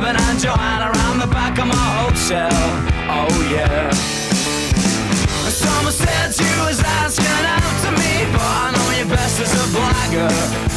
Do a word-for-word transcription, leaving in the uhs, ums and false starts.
Marvin and Joanna around the back of my hotel. Oh yeah. Someone said you was asking out to me, but I know you best as a blagger.